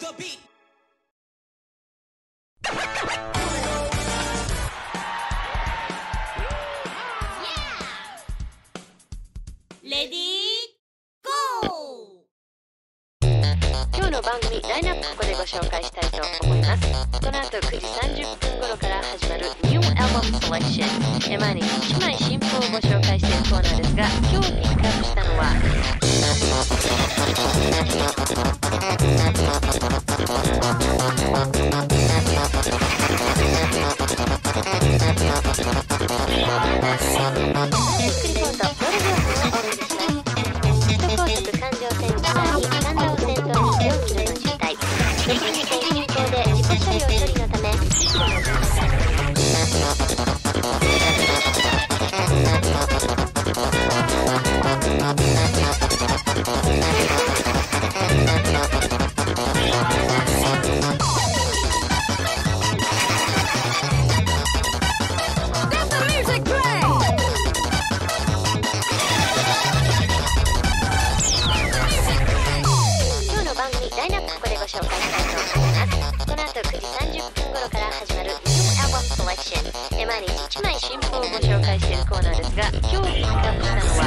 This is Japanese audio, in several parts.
レディーゴー。 今日の番組ラインナップここでご紹介したいと思います。この後9時30分頃から始まる New Album Selection。毎日1枚新譜をご紹介しているコーナーですが、今日ピックアップしたのはゆっくりポートドル情報をお送りします。首都高速環状線つまり神田を先頭に4キロの渋滞、6日進行で事故車両処理のため2キロの渋ラインナップここでご紹介したいと思います。この後9時30分頃から始まる New Album Selection。毎日1枚新譜をご紹介しているコーナーですが、今日ピックアップしたのは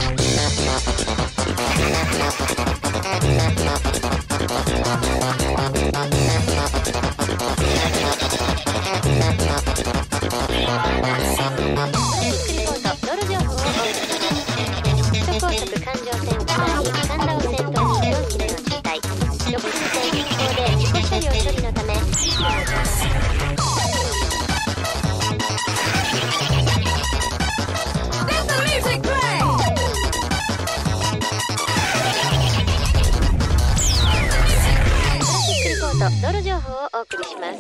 ゆっくりポート道路情報をお送りします。首都高速環状線つまり神田を先頭に4キロの渋滞、6分線一方で事故車両処理のため2キロの渋滞。道路情報をお送りします。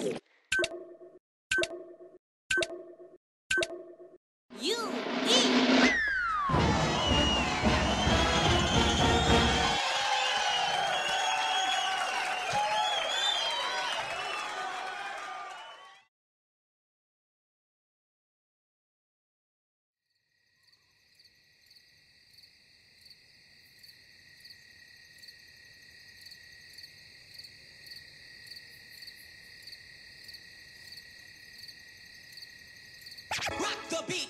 Rock the beat.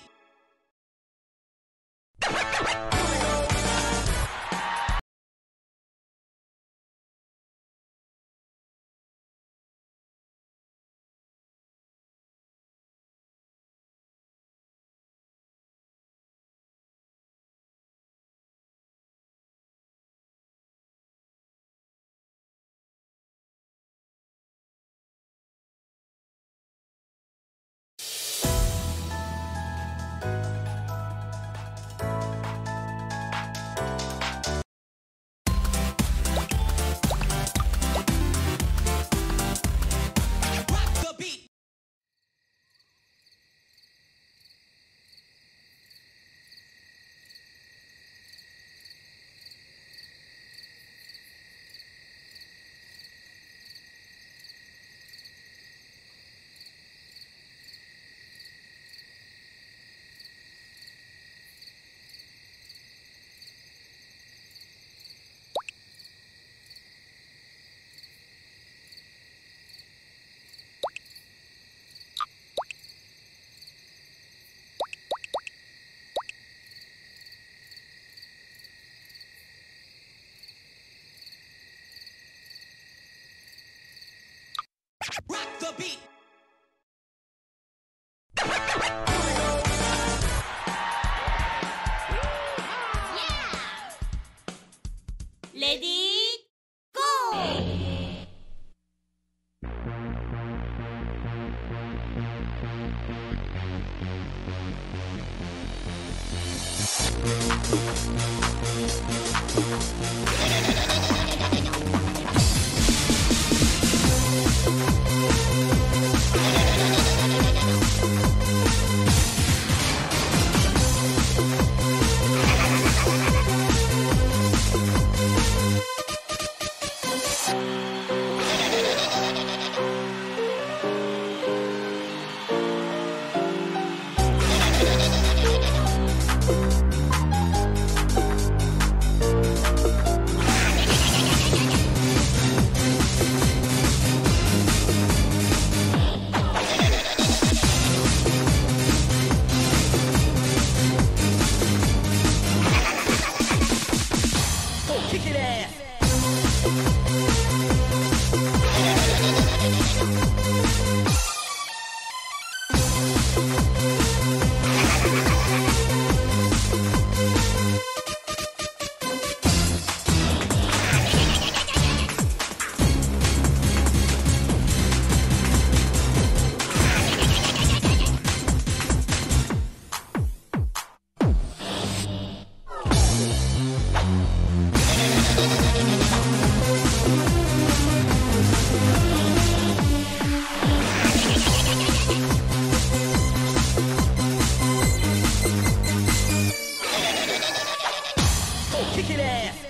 Rock the beat. Ready, go. 「 Kick it ass.